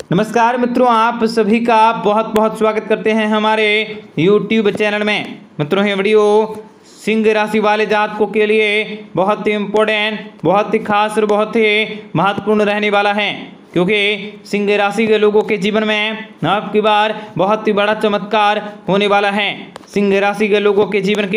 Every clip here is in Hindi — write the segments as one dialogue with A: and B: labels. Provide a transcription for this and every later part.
A: नमस्कार मित्रों, आप सभी का बहुत बहुत स्वागत करते हैं हमारे YouTube चैनल में। मित्रों, ये वीडियो सिंह राशि वाले जातकों के लिए बहुत ही इम्पोर्टेंट, बहुत ही खास और बहुत ही महत्वपूर्ण रहने वाला है, क्योंकि सिंह राशि के लोगों के जीवन में आपकी बार बहुत ही बड़ा चमत्कार होने वाला है। सिंह राशि के लोगों के जीवन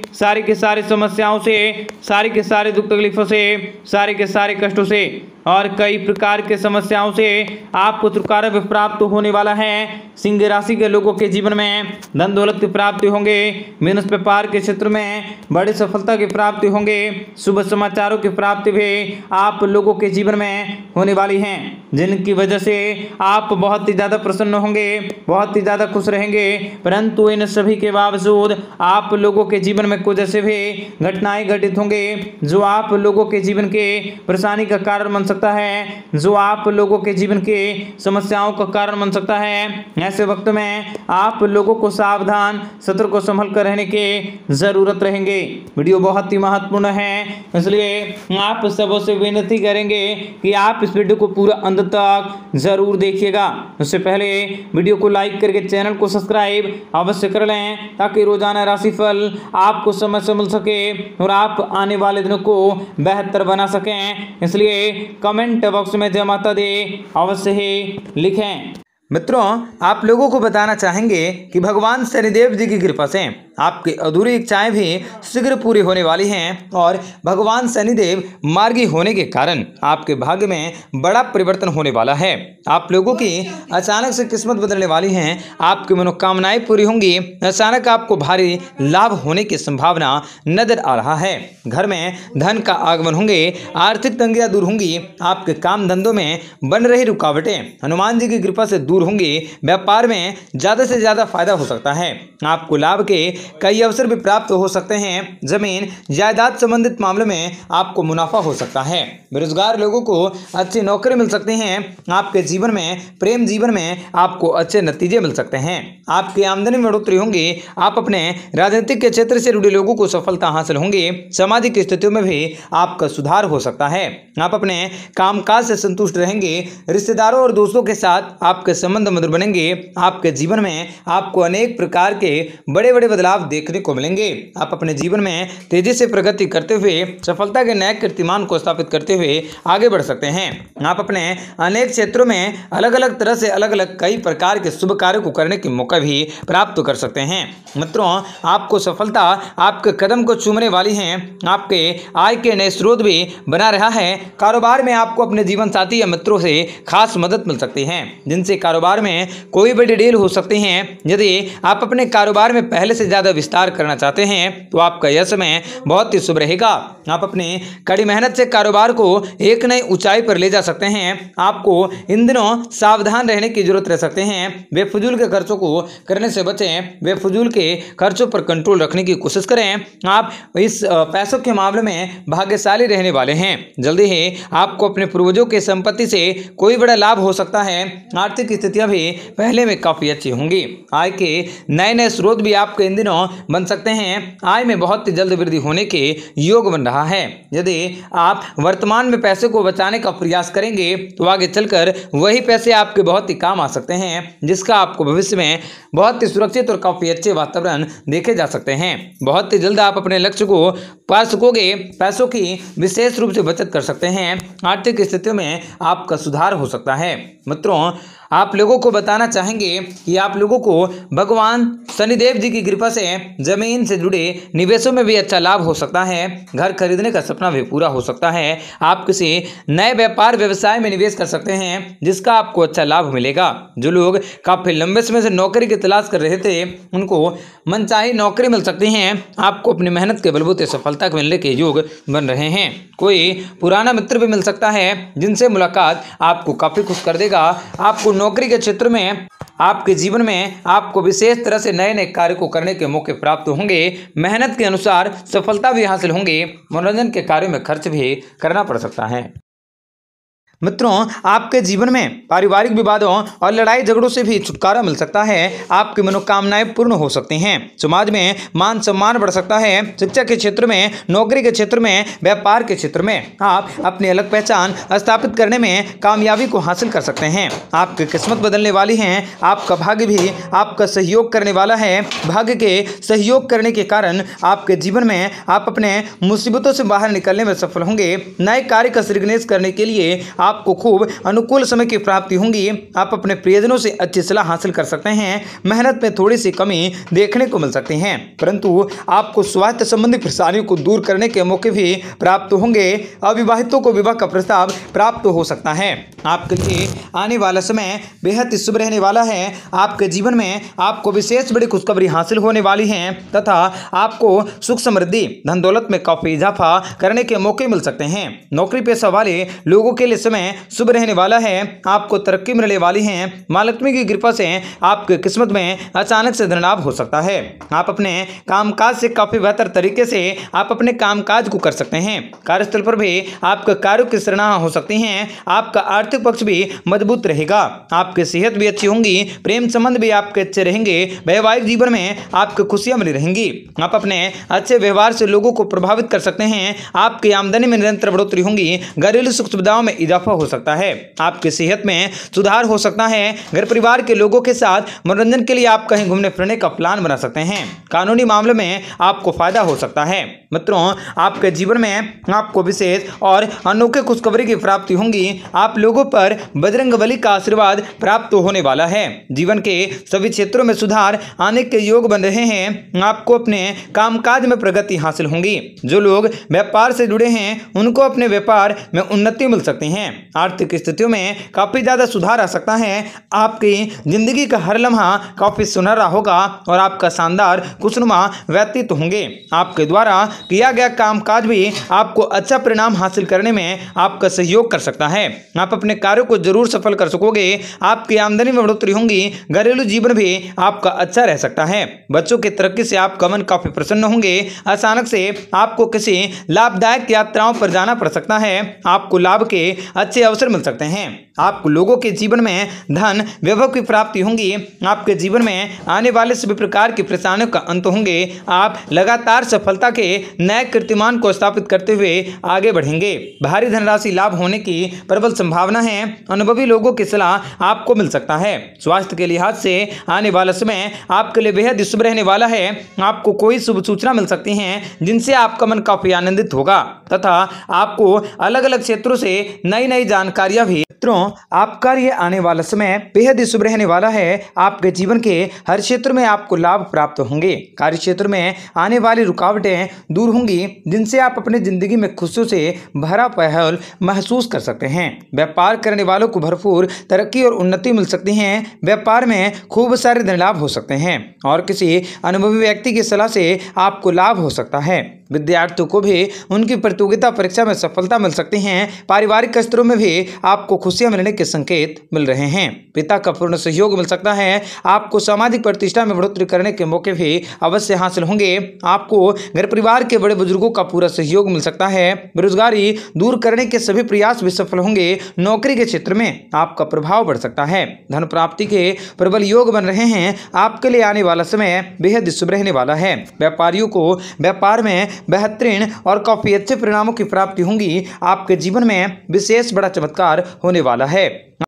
A: के सारी समस्याओं से, सारे के सारे दुख तकलीफों से, सारे के सारे कष्टों से और कई प्रकार के समस्याओं से आपको छुटकारा प्राप्त होने वाला है। सिंह राशि के लोगों के जीवन में धन दौलत की प्राप्ति होंगे, बिजनेस व्यापार के क्षेत्र में बड़ी सफलता की प्राप्ति होंगे, शुभ समाचारों की प्राप्ति भी आप लोगों के जीवन में होने वाली है, जिनकी वजह से आप बहुत ही ज़्यादा प्रसन्न होंगे, बहुत ही ज़्यादा खुश रहेंगे। परंतु इन सभी के बावजूद आप लोगों के जीवन में कुछ ऐसे भी घटनाएं घटित होंगे जो आप लोगों के जीवन के परेशानी का कारण बन सकता है, जो आप लोगों के जीवन के समस्याओं का कारण बन सकता है। ऐसे वक्त में आप लोगों को सावधान, सतर्क और संभल कर रहने की जरूरत रहेंगे। वीडियो बहुत ही महत्वपूर्ण है, इसलिए आप सबों से विनती करेंगे कि आप इस वीडियो को पूरा अंत तक जरूर देखिएगा। उससे पहले वीडियो को लाइक करके चैनल को सब्सक्राइब अवश्य कर लें, ताकि रोजाना राशिफल आपको समय से मिल सके और आप आने वाले दिनों को बेहतर बना सकें। इसलिए कमेंट बॉक्स में जय माता दी अवश्य ही लिखें। मित्रों, आप लोगों को बताना चाहेंगे कि भगवान शनिदेव जी की कृपा से आपकी अधूरी इच्छाएं भी शीघ्र पूरी होने वाली हैं और भगवान शनिदेव मार्गी होने के कारण आपके भाग्य में बड़ा परिवर्तन होने वाला है। आप लोगों की अचानक से किस्मत बदलने वाली है, आपकी मनोकामनाएं पूरी होंगी। अचानक आपको भारी लाभ होने की संभावना नजर आ रहा है। घर में धन का आगमन होंगे, आर्थिक तंगियां दूर होंगी, आपके काम धंधों में बन रही रुकावटें हनुमान जी की कृपा से दूर होंगी। व्यापार में ज्यादा से ज्यादा फायदा हो सकता है, आपको लाभ के कई अवसर भी प्राप्त हो सकते हैं। जमीन जायदाद संबंधित मामले में आपको मुनाफा हो सकता है। बेरोजगार लोगों को अच्छी नौकरी मिल सकती हैं। आपके जीवन में, प्रेम जीवन में आपको अच्छे नतीजे मिल सकते हैं। आपकी आमदनी में बढ़ोतरी होंगी। आप अपने राजनीतिक के क्षेत्र से जुड़े लोगों को सफलता हासिल होंगी। सामाजिक स्थितियों में भी आपका सुधार हो सकता है। आप अपने कामकाज से संतुष्ट रहेंगे। रिश्तेदारों और दोस्तों के साथ आपके संबंध मधुर बनेंगे। आपके जीवन में आपको अनेक प्रकार के बड़े बड़े बदलाव देखने को मिलेंगे। आप अपने जीवन में तेजी से प्रगति करते हुए सफलता के नए कीर्तिमान को स्थापित करते हुए आगे बढ़ सकते हैं। आप अपने अनेक क्षेत्रों में अलग अलग तरह से अलग अलग कई प्रकार के शुभ कार्य को करने के मौका भी प्राप्त कर सकते हैं। मित्रों, आपको सफलता आपके कदम को चूमने वाली है। आपके आय के नए स्रोत भी बना रहा है। कारोबार में आपको अपने जीवन साथी या मित्रों से खास मदद मिल सकती है, जिनसे कारोबार में कोई बड़ी डील हो सकती है। यदि आप अपने कारोबार में पहले से ज्यादा विस्तार करना चाहते हैं तो आपका यह समय बहुत ही शुभ रहेगा। आप अपनी कड़ी मेहनत से कारोबार को एक नई ऊंचाई पर ले जा सकते हैं। आपको इन दिनों सावधान रहने की जरूरत रह सकते हैं। बेफजूल के खर्चों को करने से बचें। बेफजूल के खर्चों पर कंट्रोल रखने की कोशिश करें। आप इस पैसों के मामले में भाग्यशाली रहने वाले हैं। जल्दी ही आपको अपने पूर्वजों की संपत्ति से कोई बड़ा लाभ हो सकता है। आर्थिक स्थितियां भी पहले में काफी अच्छी होंगी। आय के नए नए स्रोत भी आपके इन दिनों बन सकते हैं। आय में बहुत ही जल्द वृद्धि होने के योग बन रहा है। यदि आप वर्तमान में पैसे को बचाने का प्रयास करेंगे तो आगे चलकर वही पैसे आपके बहुत ही काम आ सकते हैं, जिसका आपको भविष्य में बहुत ही सुरक्षित और काफी अच्छे वातावरण देखे जा सकते हैं। बहुत ही जल्द आप अपने लक्ष्य को पा सकोगे। पैसों की विशेष रूप से बचत कर सकते हैं। आर्थिक स्थितियों में आपका सुधार हो सकता है। मित्रों, आप लोगों को बताना चाहेंगे कि आप लोगों को भगवान शनिदेव जी की कृपा से जमीन से जुड़े निवेशों में भी अच्छा लाभ हो सकता है। घर खरीदने का सपना भी पूरा हो सकता है। आप किसी नए व्यापार व्यवसाय में निवेश कर सकते हैं, जिसका आपको अच्छा लाभ मिलेगा। जो लोग काफी लंबे समय से नौकरी की तलाश कर रहे थे, उनको मनचाही नौकरी मिल सकती है। आपको अपनी मेहनत के बलबूते सफलता मिलने के योग बन रहे हैं। कोई पुराना मित्र भी मिल सकता है, जिनसे मुलाकात आपको काफी खुश कर देगा। आपको नौकरी के क्षेत्र में, आपके जीवन में आपको विशेष तरह से नए नए कार्य को करने के मौके प्राप्त होंगे। मेहनत के अनुसार सफलता भी हासिल होंगे। मनोरंजन के कार्यों में खर्च भी करना पड़ सकता है। मित्रों, आपके जीवन में पारिवारिक विवादों और लड़ाई झगड़ों से भी छुटकारा मिल सकता है। आपकी मनोकामनाएं पूर्ण हो सकती हैं। समाज में मान सम्मान बढ़ सकता है। शिक्षा के क्षेत्र में, नौकरी के क्षेत्र में, व्यापार के क्षेत्र में आप अपनी अलग पहचान स्थापित करने में कामयाबी को हासिल कर सकते हैं। आपकी किस्मत बदलने वाली है। आपका भाग्य भी आपका सहयोग करने वाला है। भाग्य के सहयोग करने के कारण आपके जीवन में आप अपने मुसीबतों से बाहर निकलने में सफल होंगे। नए कार्य का श्रीगणेश करने के लिए आपको खूब अनुकूल समय की प्राप्ति होंगी। आप अपने प्रियजनों से अच्छी सलाह हासिल कर सकते हैं। मेहनत में थोड़ी सी कमी देखने को मिल सकती है, परंतु आपको स्वास्थ्य संबंधी परेशानियों को दूर करने के मौके भी प्राप्त होंगे। अविवाहितों को विवाह का प्रस्ताव प्राप्त हो सकता है। आपके लिए आने वाला समय बेहद शुभ रहने वाला है। आपके जीवन में आपको विशेष बड़ी खुशखबरी हासिल होने वाली है तथा आपको सुख समृद्धि धन दौलत में काफी इजाफा करने के मौके मिल सकते हैं। नौकरी पेशा वाले लोगों के लिए समय शुभ रहने वाला है। आपको तरक्की मिलने वाली है। मां लक्ष्मी की कृपा से आपकी किस्मत में अचानक से धन लाभ हो सकता है। आप अपने कामकाज से काफी बेहतर तरीके से आप अपने कामकाज को कर सकते हैं। कार्यस्थल पर भी आपके कार्यों की सराहना हो सकती है। आपका आर्थिक पक्ष भी मजबूत रहेगा। आपकी सेहत भी अच्छी होंगी। प्रेम संबंध भी आपके अच्छे रहेंगे। वैवाहिक जीवन में आपको खुशियां मिली रहेंगी। आप अपने अच्छे व्यवहार से लोगों को प्रभावित कर सकते हैं। आपकी आमदनी में निरंतर बढ़ोतरी होंगी। घरेलू सुख सुविधाओं में इजाफा हो सकता है। आपकी सेहत में सुधार हो सकता है। घर परिवार के लोगों के साथ मनोरंजन के लिए आप कहीं घूमने फिरने का प्लान बना सकते हैं। कानूनी मामले में आपको फायदा हो सकता है। मित्रों, आपके जीवन में आपको विशेष और अनोखे खुशखबरी की प्राप्ति होंगी। आप लोगों पर बजरंगबली का आशीर्वाद प्राप्त होने वाला है। जीवन के सभी क्षेत्रों में सुधार आने के योग बन रहे हैं। आपको अपने कामकाज में प्रगति हासिल होंगी। जो लोग व्यापार से जुड़े हैं उनको अपने व्यापार में उन्नति मिल सकती है। आर्थिक स्थितियों में काफी ज्यादा सुधार आ सकता है। आपकी जिंदगी का हर लम्हा काफी सुनहरा होगा और आपका शानदार खुशनुमा व्यतीत होंगे। आपके द्वारा किया गया कामकाज भी आपको अच्छा परिणाम हासिल करने में आपका सहयोग कर सकता है। आप अपने कार्यों को जरूर सफल कर सकोगे। आपकी आमदनी में बढ़ोतरी होंगी। घरेलू जीवन भी आपका अच्छा रह सकता है। बच्चों की तरक्की से आपका मन काफी प्रसन्न होंगे। अचानक से आपको किसी लाभदायक यात्राओं पर जाना पड़ सकता है। आपको लाभ के अच्छे अवसर मिल सकते हैं। आप लोगों के जीवन में धन वैभव की प्राप्ति होंगी। आपके जीवन में आने वाले सभी प्रकार की परेशानियों का अंत होंगे। आप लगातार सफलता के नए कीर्तिमान को स्थापित करते हुए आगे बढ़ेंगे। भारी धनराशि लाभ होने की प्रबल संभावना है। अनुभवी लोगों की सलाह आपको मिल सकता है। स्वास्थ्य के लिहाज से आने वाला समय आपके लिए बेहद शुभ रहने वाला है। आपको कोई शुभ सूचना मिल सकती है जिनसे आपका मन काफी आनंदित होगा तथा आपको अलग अलग क्षेत्रों से नई नई जानकारियां भी। मित्रों, आपका ये आने वाला समय बेहद शुभ रहने वाला है। आपके जीवन के हर क्षेत्र में आपको लाभ प्राप्त होंगे। कार्य क्षेत्र में आने वाली रुकावटें दूर होंगी जिनसे आप अपनी जिंदगी में खुशियों से भरा पहल महसूस कर सकते हैं। व्यापार करने वालों को भरपूर तरक्की और उन्नति मिल सकती है। व्यापार में खूब सारे धन लाभ हो सकते हैं और किसी अनुभवी व्यक्ति की सलाह से आपको लाभ हो सकता है। विद्यार्थियों को भी उनकी प्रतियोगिता परीक्षा में सफलता मिल सकती है। पारिवारिक स्तरों में भी आपको खुशियां मिलने के संकेत मिल रहे हैं। पिता का पूर्ण सहयोग मिल सकता है। आपको सामाजिक प्रतिष्ठा में बढ़ोतरी करने के मौके भी अवश्य हासिल होंगे। आपको घर परिवार के बड़े बुजुर्गों का पूरा सहयोग मिल सकता है। बेरोजगारी दूर करने के सभी प्रयास भी सफल होंगे। नौकरी के क्षेत्र में आपका प्रभाव बढ़ सकता है। धन प्राप्ति के प्रबल योग बन रहे हैं। आपके लिए आने वाला समय बेहद शुभ रहने वाला है। व्यापारियों को व्यापार में बेहतरीन और काफी अच्छे परिणामों की प्राप्ति होंगी। आपके जीवन में विशेष बड़ा चमत्कार होने वाला है।